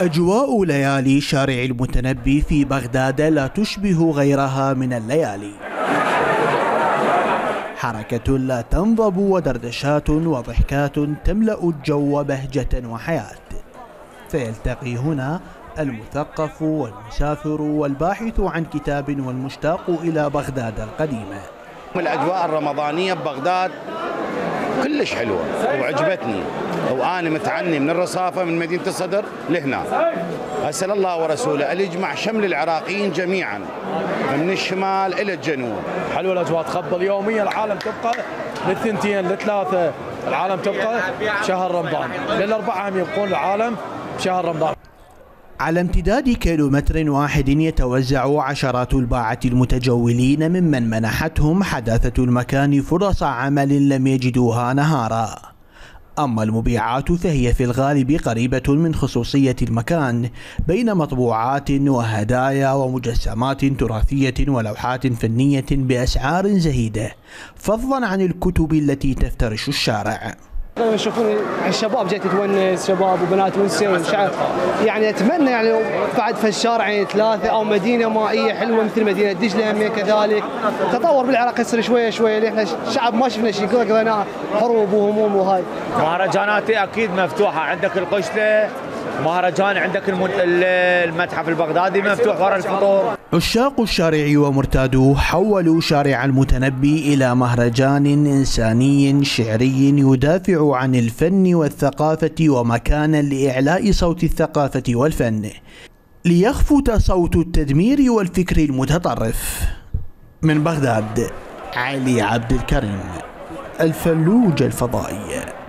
أجواء ليالي شارع المتنبي في بغداد لا تشبه غيرها من الليالي. حركة لا تنضب ودردشات وضحكات تملأ الجو بهجة وحياة. فيلتقي هنا المثقف والمسافر والباحث عن كتاب والمشتاق إلى بغداد القديمة. الأجواء الرمضانية ببغداد كلش حلوة وعجبتني، وأنا متعني من الرصافة من مدينة الصدر لهنا. أسأل الله ورسوله أن يجمع شمل العراقيين جميعا من الشمال إلى الجنوب. حلوة الأجواء، تخبل يوميا العالم تبقى للثنتين للثلاثة، العالم تبقى شهر رمضان، للأربعة هم يبقون العالم بشهر رمضان. على امتداد كيلومتر واحد يتوزع عشرات الباعة المتجولين ممن منحتهم حداثة المكان فرص عمل لم يجدوها نهارا. أما المبيعات فهي في الغالب قريبة من خصوصية المكان بين مطبوعات وهدايا ومجسمات تراثية ولوحات فنية بأسعار زهيدة، فضلا عن الكتب التي تفترش الشارع. يشوفون الشباب جاي تتونس، شباب وبنات ونسين، يعني اتمنى يعني بعد في الشارع ثلاثه او مدينه مائيه حلوه مثل مدينه دجله كذلك. تطور بالعراق يصير شويه شويه، احنا شعب ما شفنا شيء، قضينا حروب وهموم وهاي. مهرجاناتي اكيد مفتوحه، عندك القشله مهرجان، عندك المتحف البغدادي مفتوح ورا الفطور. عشاق الشارع ومرتادوه حولوا شارع المتنبي إلى مهرجان إنساني شعري يدافع عن الفن والثقافة ومكانا لإعلاء صوت الثقافة والفن، ليخفت صوت التدمير والفكر المتطرف. من بغداد، علي عبد الكريم، الفلوج الفضائي.